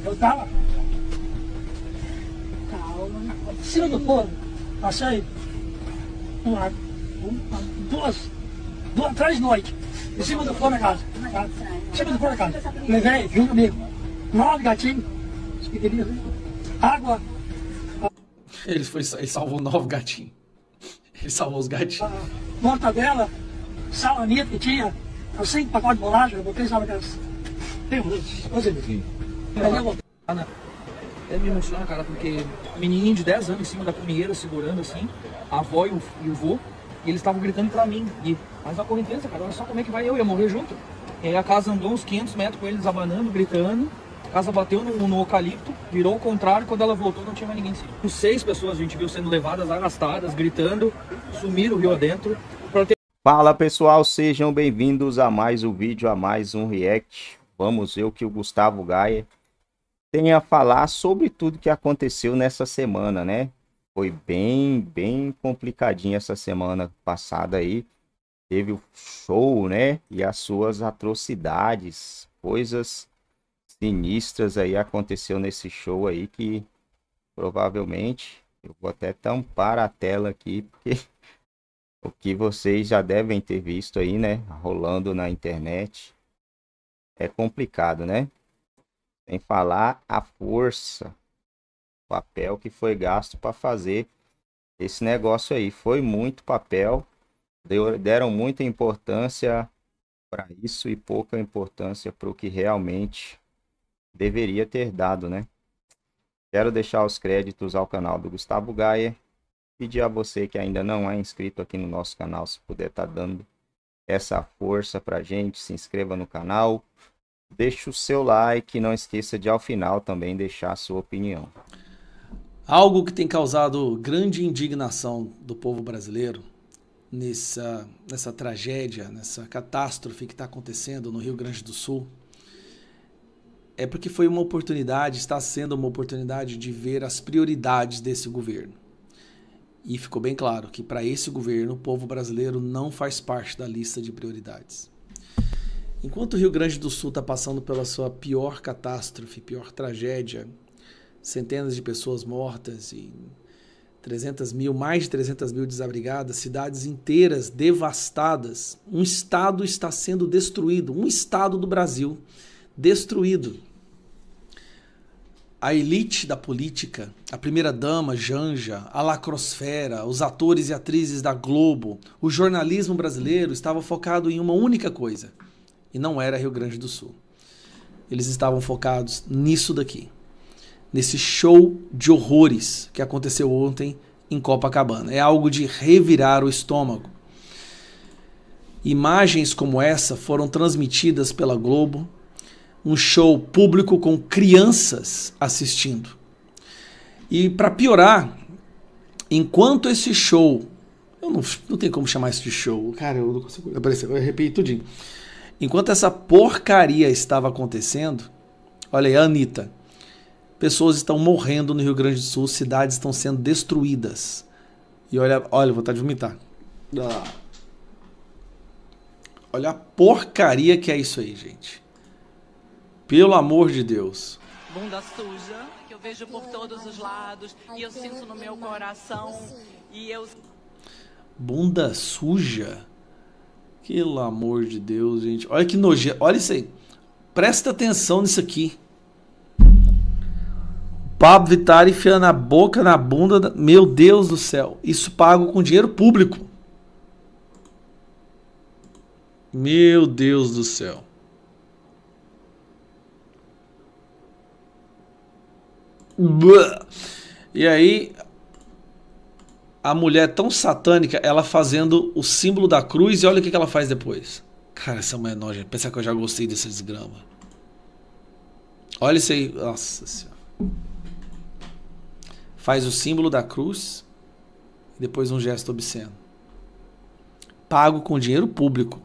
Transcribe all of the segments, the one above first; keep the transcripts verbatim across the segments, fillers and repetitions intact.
Eu tava calma, em cima do forno, passei uma, uma, duas, duas, três noites, em cima do forno da casa, tá? Em cima do forno da casa. Levei, junto comigo, nove gatinhos, pequenininhos, água. Ele, foi, ele salvou nove gatinhos. Ele salvou os gatinhos. A mortadela, salamita que tinha, cinco pacotes de bolacha, eu botei, sabe aquelas. Tem uns, doze mil. É, me emociona, cara, porque menininho de dez anos em cima da comieira, segurando assim, a avó e o, e o vô, e eles estavam gritando pra mim. E, mas a correnteza, cara, olha só como é que vai, eu ia morrer junto. E aí a casa andou uns quinhentos metros com eles abanando, gritando. A casa bateu no, no eucalipto, virou ao contrário, quando ela voltou não tinha mais ninguém em cima. Com seis pessoas a gente viu sendo levadas, arrastadas, gritando, sumiram o rio adentro. Ter... Fala pessoal, sejam bem-vindos a mais um vídeo, a mais um react. Vamos ver o que o Gustavo Gaia tem a falar sobre tudo que aconteceu nessa semana, né? Foi bem, bem complicadinho essa semana passada aí. Teve o show, né? E as suas atrocidades, coisas sinistras aí aconteceu nesse show aí que provavelmente eu vou até tampar a tela aqui porque o que vocês já devem ter visto aí, né, rolando na internet é complicado, né? Sem falar a força, o papel que foi gasto para fazer esse negócio aí, foi muito papel, deu, deram muita importância para isso e pouca importância para o que realmente deveria ter dado, né? Quero deixar os créditos ao canal do Gustavo Gaia. Pedir a você que ainda não é inscrito aqui no nosso canal, se puder estar tá dando essa força pra gente, se inscreva no canal, deixe o seu like, não esqueça de ao final também deixar a sua opinião. Algo que tem causado grande indignação do povo brasileiro nessa, nessa tragédia, nessa catástrofe que está acontecendo no Rio Grande do Sul, é porque foi uma oportunidade, está sendo uma oportunidade de ver as prioridades desse governo. E ficou bem claro que para esse governo, o povo brasileiro não faz parte da lista de prioridades. Enquanto o Rio Grande do Sul está passando pela sua pior catástrofe, pior tragédia, centenas de pessoas mortas e trezentas mil, mais de trezentas mil desabrigadas, cidades inteiras devastadas, um estado está sendo destruído, um estado do Brasil destruído. A elite da política, a primeira-dama Janja, a lacrosfera, os atores e atrizes da Globo, o jornalismo brasileiro estava focado em uma única coisa, e não era Rio Grande do Sul. Eles estavam focados nisso daqui, nesse show de horrores que aconteceu ontem em Copacabana. É algo de revirar o estômago. Imagens como essa foram transmitidas pela Globo, um show público com crianças assistindo. E para piorar, enquanto esse show, eu não, não tem como chamar isso de show, cara, eu não consigo aparecer, eu arrepiei tudinho. Enquanto essa porcaria estava acontecendo, olha aí, a Anitta, pessoas estão morrendo no Rio Grande do Sul, cidades estão sendo destruídas. E olha, olha, vou vontade de vomitar. Ah. Olha a porcaria que é isso aí, gente. Pelo amor de Deus. Bunda suja, que eu vejo por todos os lados, e eu sinto no meu coração, e eu... Bunda suja? Pelo amor de Deus, gente. Olha que nojento. Olha isso aí. Presta atenção nisso aqui. Pablo Vittar enfiando a boca na bunda. Da... Meu Deus do céu. Isso pago com dinheiro público. Meu Deus do céu. E aí, a mulher tão satânica, ela fazendo o símbolo da cruz, e olha o que ela faz depois. Cara, essa mulher é nojenta. Pensa que eu já gostei dessa desgrama. Olha isso aí. Nossa Senhora. Faz o símbolo da cruz e depois um gesto obsceno. Pago com dinheiro público.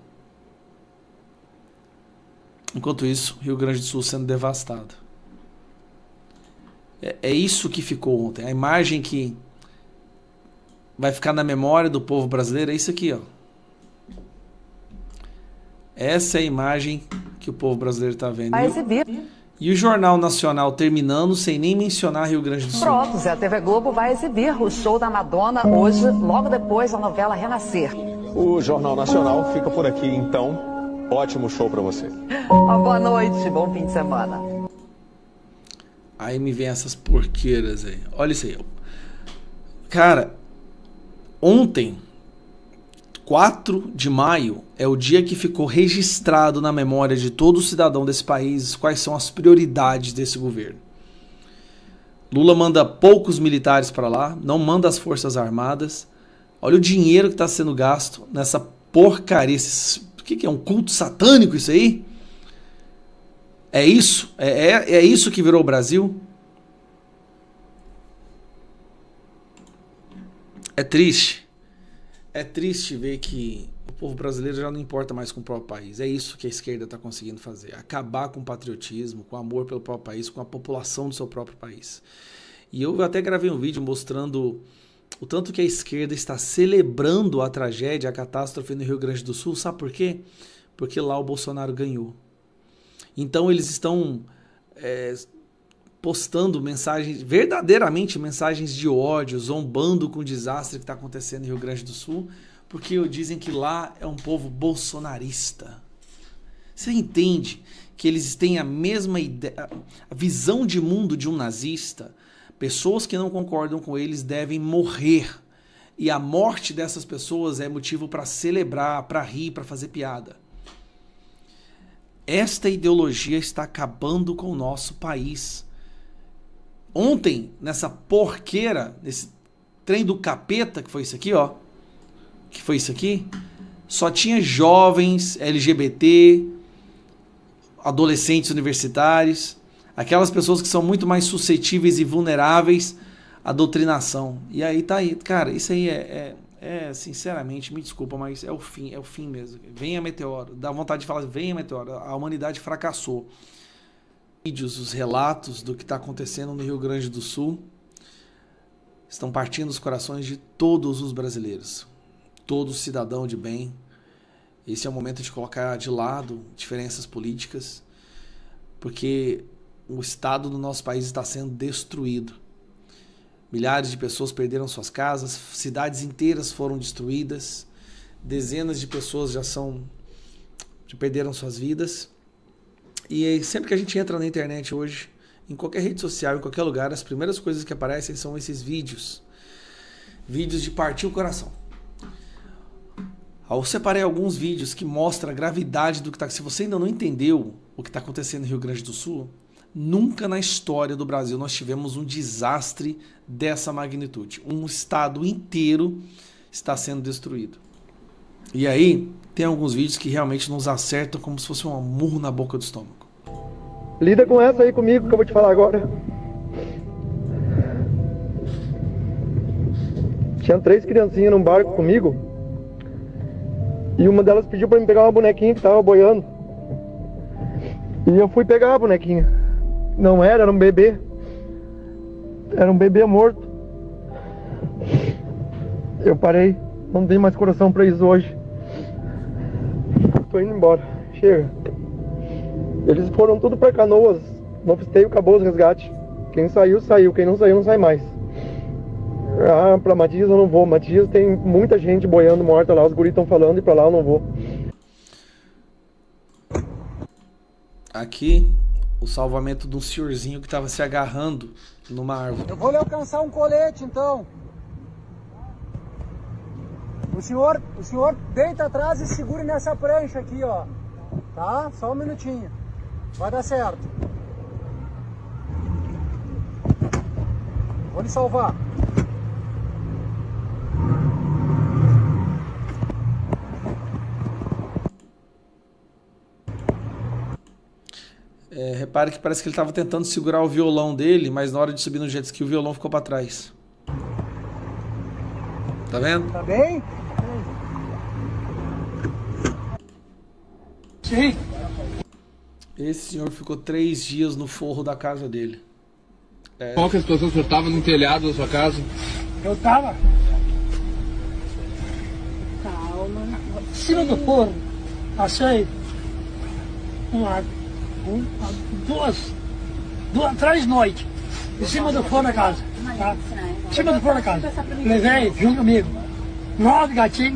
Enquanto isso, Rio Grande do Sul sendo devastado. É isso que ficou ontem. A imagem que vai ficar na memória do povo brasileiro é isso aqui, ó. Essa é a imagem que o povo brasileiro está vendo. Vai exibir. E o Jornal Nacional terminando sem nem mencionar Rio Grande do Sul. Pronto, Zé, a T V Globo vai exibir o show da Madonna hoje, logo depois da novela Renascer. O Jornal Nacional fica por aqui, então. Ótimo show pra você. Uma boa noite, bom fim de semana. Aí me vem essas porqueiras aí. Olha isso aí. Cara, ontem, quatro de maio, é o dia que ficou registrado na memória de todo cidadão desse país quais são as prioridades desse governo. Lula manda poucos militares para lá, não manda as Forças Armadas. Olha o dinheiro que está sendo gasto nessa porcaria. O que, que é? Um culto satânico isso aí? É isso? É, é, é isso que virou o Brasil? É triste. É triste ver que o povo brasileiro já não importa mais com o próprio país. É isso que a esquerda está conseguindo fazer. Acabar com o patriotismo, com o amor pelo próprio país, com a população do seu próprio país. E eu até gravei um vídeo mostrando o tanto que a esquerda está celebrando a tragédia, a catástrofe no Rio Grande do Sul. Sabe por quê? Porque lá o Bolsonaro ganhou. Então eles estão é, postando mensagens, verdadeiramente mensagens de ódio, zombando com o desastre que está acontecendo no Rio Grande do Sul, porque dizem que lá é um povo bolsonarista. Você entende que eles têm a mesma ideia, a visão de mundo de um nazista? Pessoas que não concordam com eles devem morrer. E a morte dessas pessoas é motivo para celebrar, para rir, para fazer piada. Esta ideologia está acabando com o nosso país. Ontem, nessa porqueira, nesse trem do capeta, que foi isso aqui, ó. Que foi isso aqui. Só tinha jovens, L G B T, adolescentes universitários, aquelas pessoas que são muito mais suscetíveis e vulneráveis à doutrinação. E aí tá aí, cara, isso aí é, é, é sinceramente, me desculpa, mas é o fim, é o fim mesmo. Venha meteoro, dá vontade de falar, venha meteoro, a humanidade fracassou. Vídeos, os relatos do que está acontecendo no Rio Grande do Sul estão partindo os corações de todos os brasileiros, todo cidadão de bem. Esse é o momento de colocar de lado diferenças políticas, porque o Estado do nosso país está sendo destruído. Milhares de pessoas perderam suas casas, cidades inteiras foram destruídas, dezenas de pessoas já são, já perderam suas vidas. E sempre que a gente entra na internet hoje, em qualquer rede social, em qualquer lugar, as primeiras coisas que aparecem são esses vídeos. Vídeos de partir o coração. Eu separei alguns vídeos que mostram a gravidade do que está... Se você ainda não entendeu o que está acontecendo no Rio Grande do Sul, nunca na história do Brasil nós tivemos um desastre dessa magnitude. Um estado inteiro está sendo destruído. E aí, tem alguns vídeos que realmente nos acertam como se fosse um murro na boca do estômago. Lida com essa aí comigo que eu vou te falar agora. Tinha três criancinhas num barco comigo. E uma delas pediu pra mim pegar uma bonequinha que tava boiando. E eu fui pegar a bonequinha. Não era, era um bebê. Era um bebê morto. Eu parei. Não tenho mais coração pra isso hoje. Tô indo embora. Chega. Eles foram tudo pra Canoas. No Esteio acabou os resgates. Quem saiu, saiu. Quem não saiu, não sai mais. Ah, pra Matias eu não vou. Matias tem muita gente boiando morta lá. Os guris estão falando e pra lá eu não vou. Aqui, o salvamento de um senhorzinho que tava se agarrando numa árvore. Eu vou lhe alcançar um colete, então. O senhor, o senhor deita atrás e segure nessa prancha aqui, ó. Tá? Só um minutinho. Vai dar certo. Vou lhe salvar. É, repare que parece que ele estava tentando segurar o violão dele, mas na hora de subir no jet ski o violão ficou para trás. Tá vendo? Tá bem? Sim. Esse senhor ficou três dias no forro da casa dele. É... Qual que é a situação? O senhor estava no telhado da sua casa? Eu tava. Calma. Em cima do forro, achei uma, uma, duas, duas, três noites, em cima do forno da casa. Tá? Em cima do forno da casa. Levei, junto comigo, nove gatinhos,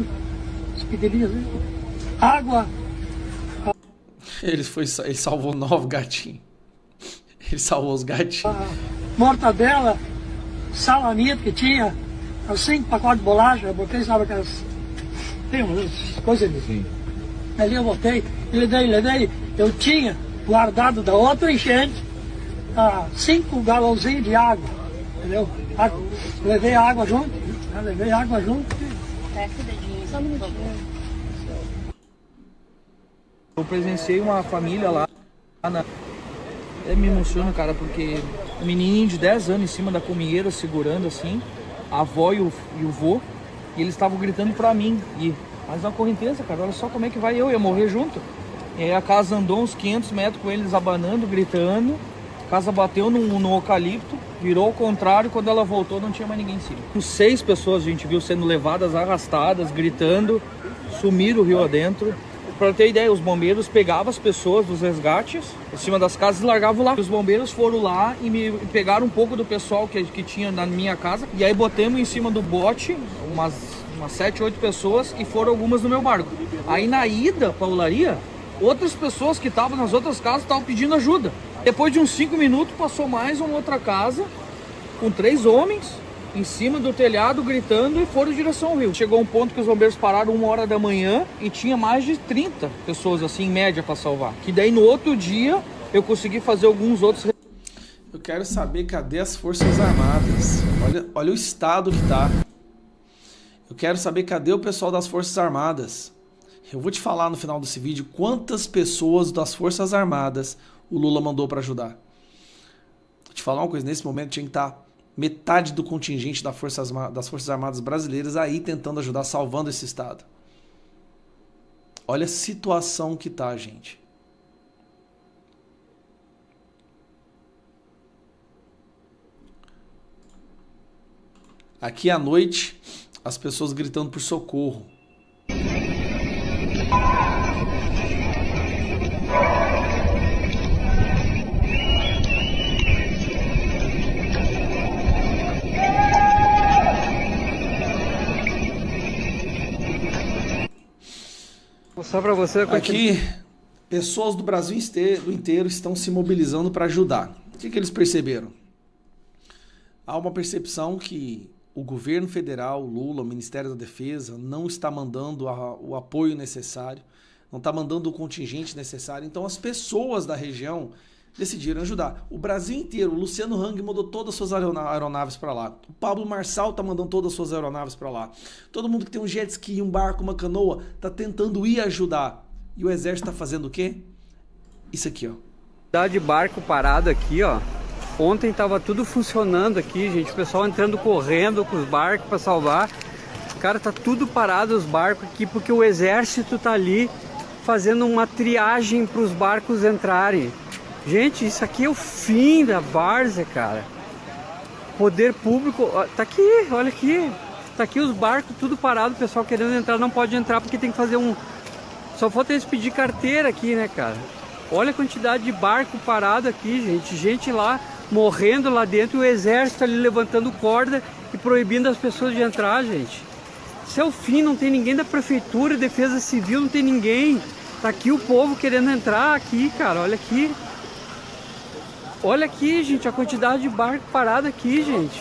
água. Ele, foi, ele salvou nove gatinhos. Ele salvou os gatinhos. Mortadela, salamito que tinha, cinco pacotes de bolacha, eu botei, sabe aquelas. Tem umas coisas ali. Ali eu botei, levei, levei, eu tinha guardado da outra enchente ah, cinco galãozinhos de água, entendeu? Água. Levei água junto, né? Levei água junto. Só um minutinho. Eu presenciei uma família lá, na... é, me emociona, cara, porque um menininho de dez anos em cima da comieira segurando assim, a avó e o, e o vô, e eles estavam gritando pra mim, e mas na correnteza, cara, olha só como é que vai, eu ia morrer junto. E aí a casa andou uns quinhentos metros com eles abanando, gritando, a casa bateu no, no eucalipto, virou ao contrário, quando ela voltou não tinha mais ninguém em cima. Com seis pessoas a gente viu sendo levadas, arrastadas, gritando, sumiram o rio adentro. Para ter ideia, os bombeiros pegavam as pessoas dos resgates em cima das casas e largavam lá. Os bombeiros foram lá e me pegaram um pouco do pessoal que, que tinha na minha casa. E aí botamos em cima do bote umas, umas sete, oito pessoas e foram algumas no meu barco. Aí na ida para a olaria, outras pessoas que estavam nas outras casas estavam pedindo ajuda. Depois de uns cinco minutos passou mais uma outra casa com três homens em cima do telhado gritando e foram em direção ao rio. Chegou um ponto que os bombeiros pararam uma hora da manhã e tinha mais de trinta pessoas assim em média para salvar. Que daí no outro dia eu consegui fazer alguns outros. Eu quero saber cadê as Forças Armadas. Olha, olha o estado que tá. Eu quero saber cadê o pessoal das Forças Armadas. Eu vou te falar no final desse vídeo quantas pessoas das Forças Armadas o Lula mandou para ajudar. Vou te falar uma coisa, nesse momento tinha que estar metade do contingente das Forças, das Forças Armadas brasileiras aí tentando ajudar, salvando esse estado. Olha a situação que tá, gente. Aqui à noite, as pessoas gritando por socorro. Só para você aqui, pessoas do Brasil inteiro, inteiro estão se mobilizando para ajudar. O que, que eles perceberam? Há uma percepção que o governo federal, o Lula, o Ministério da Defesa, não está mandando a, o apoio necessário, não está mandando o contingente necessário. Então as pessoas da região decidiram ajudar. O Brasil inteiro, o Luciano Hang mandou todas as suas aeronaves para lá. O Pablo Marçal está mandando todas as suas aeronaves para lá. Todo mundo que tem um jet ski, um barco, uma canoa, está tentando ir ajudar. E o exército está fazendo o quê? Isso aqui, ó. Dá de barco parado aqui, ó. Ontem tava tudo funcionando aqui, gente. O pessoal entrando correndo com os barcos para salvar. Cara, tá tudo parado os barcos aqui porque o exército tá ali fazendo uma triagem para os barcos entrarem. Gente, isso aqui é o fim da várzea, cara. Poder público, tá aqui, olha aqui. Tá aqui os barcos tudo parado, o pessoal querendo entrar não pode entrar porque tem que fazer um... Só falta eles pedir carteira aqui, né, cara? Olha a quantidade de barco parado aqui, gente. Gente lá morrendo lá dentro e o exército ali levantando corda e proibindo as pessoas de entrar, gente. Isso é o fim, não tem ninguém da prefeitura, defesa civil, não tem ninguém. Tá aqui o povo querendo entrar aqui, cara, olha aqui. Olha aqui, gente, a quantidade de barco parado aqui, gente.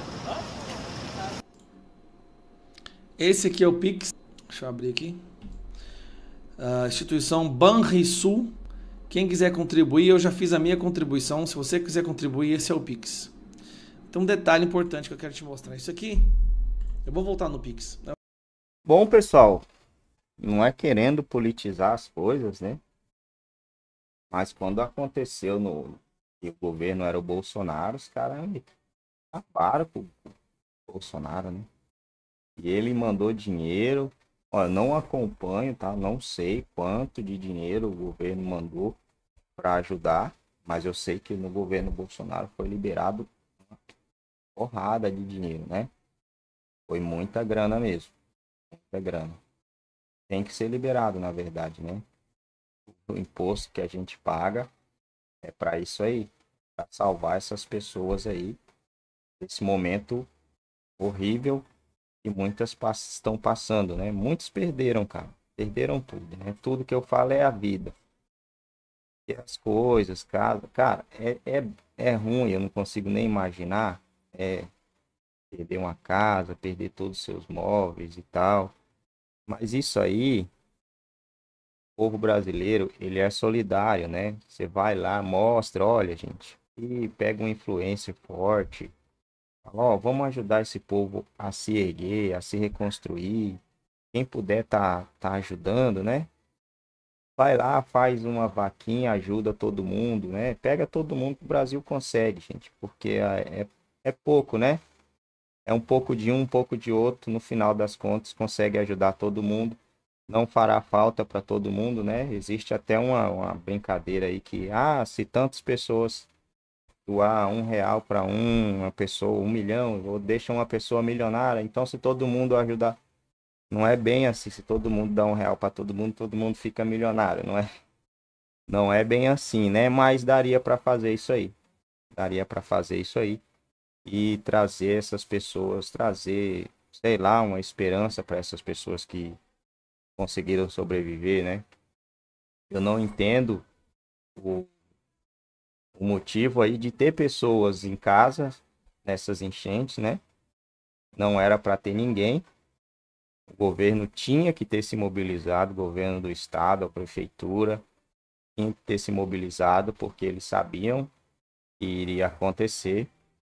Esse aqui é o Pix. Deixa eu abrir aqui. Uh, instituição Banrisul. Quem quiser contribuir, eu já fiz a minha contribuição. Se você quiser contribuir, esse é o Pix. Tem um detalhe importante que eu quero te mostrar. Isso aqui, eu vou voltar no Pix. Bom, pessoal, não é querendo politizar as coisas, né? Mas quando aconteceu no... e o governo era o Bolsonaro, os caras acabaram com o Bolsonaro, né? E ele mandou dinheiro, ó, não acompanho, tá? Não sei quanto de dinheiro o governo mandou para ajudar, mas eu sei que no governo Bolsonaro foi liberado uma porrada de dinheiro, né? Foi muita grana mesmo, muita grana. Tem que ser liberado, na verdade, né? O imposto que a gente paga é para isso aí. para salvar essas pessoas aí desse momento horrível que muitas pass estão passando, né? Muitos perderam, cara. Perderam tudo, né? Tudo que eu falo é a vida. E as coisas, casa, cara, é, é, é ruim, eu não consigo nem imaginar. É perder uma casa, perder todos os seus móveis e tal. Mas isso aí, o povo brasileiro, ele é solidário, né? Você vai lá, mostra, olha, gente, e pega uma influência forte. Fala, ó, vamos ajudar esse povo a se erguer, a se reconstruir. Quem puder tá, tá ajudando, né? Vai lá, faz uma vaquinha, ajuda todo mundo, né? Pega todo mundo que o Brasil consegue, gente. Porque é, é, é pouco, né? É um pouco de um, um pouco de outro. No final das contas, consegue ajudar todo mundo. Não fará falta para todo mundo, né? Existe até uma, uma brincadeira aí que, ah, se tantas pessoas doar um real para um, uma pessoa, um milhão, ou deixa uma pessoa milionária, então se todo mundo ajudar, não é bem assim, se todo mundo dá um real para todo mundo, todo mundo fica milionário, não é? Não é bem assim, né? Mas daria para fazer isso aí, daria para fazer isso aí e trazer essas pessoas, trazer, sei lá, uma esperança para essas pessoas que conseguiram sobreviver, né? Eu não entendo o o motivo aí de ter pessoas em casa nessas enchentes, né? Não era para ter ninguém. O governo tinha que ter se mobilizado, o governo do estado, a prefeitura, tinha que ter se mobilizado porque eles sabiam que iria acontecer.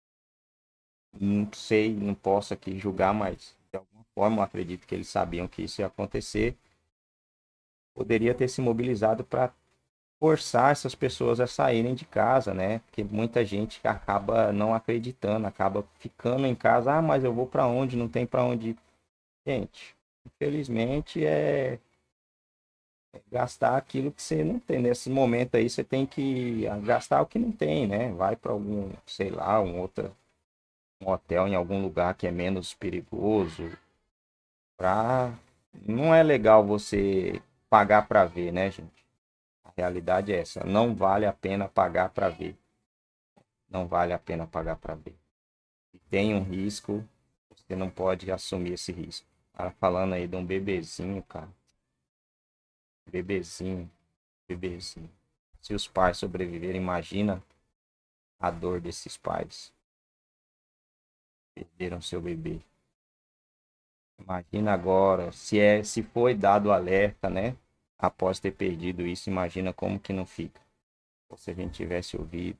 Não sei, não posso aqui julgar, mas de alguma forma eu acredito que eles sabiam que isso ia acontecer. Poderia ter se mobilizado para forçar essas pessoas a saírem de casa, né? Porque muita gente acaba não acreditando, acaba ficando em casa. Ah, mas eu vou para onde? Não tem para onde ir. Gente, infelizmente é... é gastar aquilo que você não tem. Nesse momento aí você tem que gastar o que não tem, né? Vai para algum, sei lá, um outro um hotel em algum lugar que é menos perigoso. Pra... Não é legal você pagar para ver, né, gente? A realidade é essa. Não vale a pena pagar para ver. Não vale a pena pagar para ver. Se tem um risco, você não pode assumir esse risco. Cara, falando aí de um bebezinho, cara. Bebezinho. Bebezinho. Se os pais sobreviverem, imagina a dor desses pais. Perderam seu bebê. Imagina agora, se, é, se foi dado alerta, né? Após ter perdido isso, imagina como que não fica. Ou se a gente tivesse ouvido.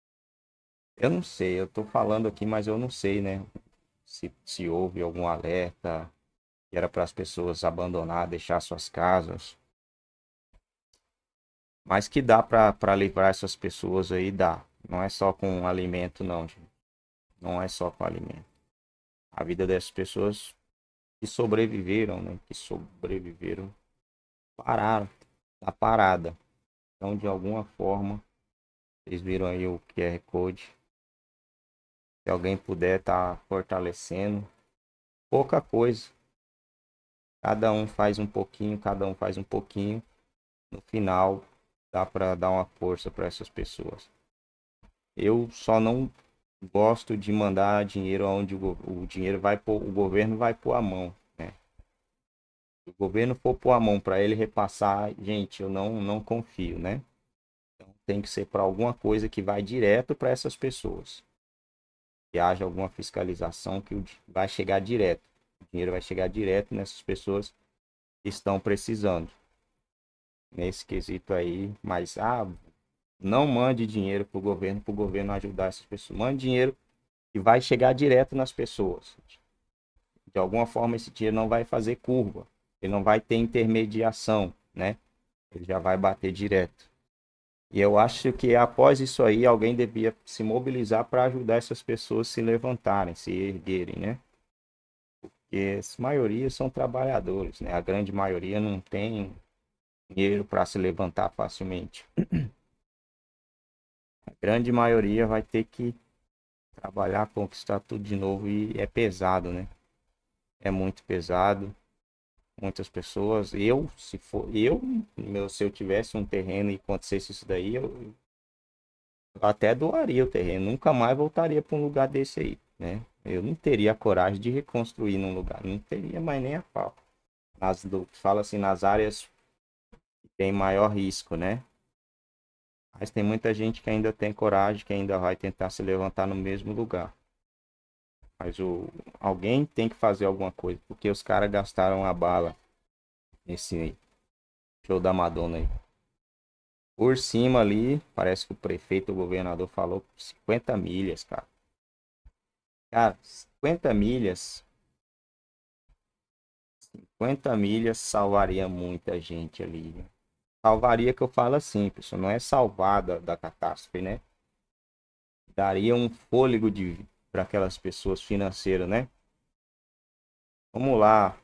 Eu não sei, eu tô falando aqui, mas eu não sei, né? Se, se houve algum alerta que era para as pessoas abandonar, deixar suas casas. Mas que dá para livrar essas pessoas aí, dá. Não é só com alimento, não, gente. Não é só com alimento. A vida dessas pessoas que sobreviveram, né? Que sobreviveram. Pararam, tá parada. Então, de alguma forma, vocês viram aí o Q R Code. Se alguém puder tá fortalecendo, pouca coisa. Cada um faz um pouquinho, cada um faz um pouquinho. No final, dá para dar uma força para essas pessoas. Eu só não gosto de mandar dinheiro onde o, o dinheiro vai pôr, o governo vai pôr a mão. Se o governo for pôr a mão para ele repassar, gente, eu não, não confio, né? Então tem que ser para alguma coisa que vai direto para essas pessoas. Que haja alguma fiscalização que vai chegar direto. O dinheiro vai chegar direto nessas pessoas que estão precisando. Nesse quesito aí, mas ah, não mande dinheiro para o governo, para o governo ajudar essas pessoas. Mande dinheiro que vai chegar direto nas pessoas. De alguma forma esse dinheiro não vai fazer curva. Ele não vai ter intermediação, né? Ele já vai bater direto. E eu acho que após isso aí, alguém devia se mobilizar para ajudar essas pessoas a se levantarem, se erguerem, né? Porque a maioria são trabalhadores, né? A grande maioria não tem dinheiro para se levantar facilmente. A grande maioria vai ter que trabalhar, conquistar tudo de novo e é pesado, né? É muito pesado. Muitas pessoas, eu, se for, eu, meu, se eu tivesse um terreno e acontecesse isso daí, eu, eu até doaria o terreno, nunca mais voltaria para um lugar desse aí, né? Eu não teria a coragem de reconstruir num lugar, não teria mais nem a pau. Nas, do, fala assim, nas áreas que tem maior risco, né? Mas tem muita gente que ainda tem coragem, que ainda vai tentar se levantar no mesmo lugar. Mas o, alguém tem que fazer alguma coisa, porque os caras gastaram a bala nesse show da Madonna aí. Por cima ali, parece que o prefeito, o governador falou cinquenta milhas, cara. Cara, cinquenta milhas. cinquenta milhas salvaria muita gente ali, né? Salvaria que eu falo assim, pessoal, não é salvar da, da catástrofe, né? Daria um fôlego de para aquelas pessoas financeiras, né? Vamos lá.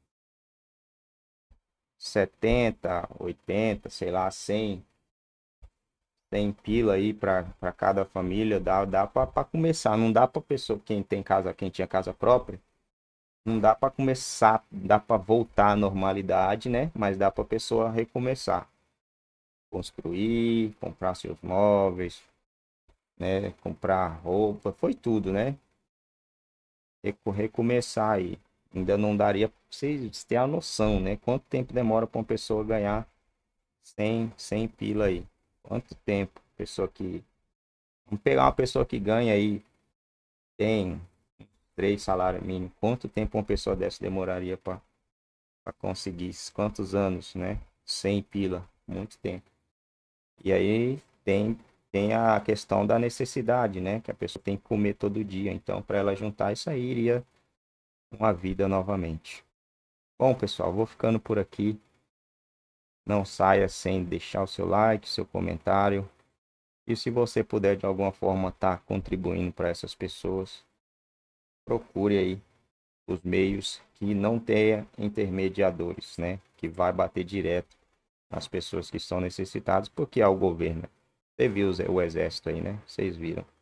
setenta, oitenta, sei lá, cem. cem pila aí para cada família, dá, dá para começar. Não dá para pessoa, quem tem casa, quem tinha casa própria, não dá para começar, dá para voltar à normalidade, né? Mas dá para pessoa recomeçar. Construir, comprar seus móveis, né? Comprar roupa, foi tudo, né? Recomeçar aí. Ainda não daria para vocês terem a noção, né? Quanto tempo demora para uma pessoa ganhar cem, cem pila aí? Quanto tempo? Pessoa que... Vamos pegar uma pessoa que ganha aí, tem três salários mínimos. Quanto tempo uma pessoa dessa demoraria para conseguir? Quantos anos, né? cem pila. Muito tempo. E aí tem, tem a questão da necessidade, né? Que a pessoa tem que comer todo dia. Então, para ela juntar isso aí, iria uma vida novamente. Bom, pessoal, vou ficando por aqui. Não saia sem deixar o seu like, seu comentário. E se você puder de alguma forma estar tá contribuindo para essas pessoas, procure aí os meios que não tenha intermediadores, né? Que vai bater direto nas pessoas que estão necessitadas, porque é o governo. Você viu o exército aí, né? Vocês viram.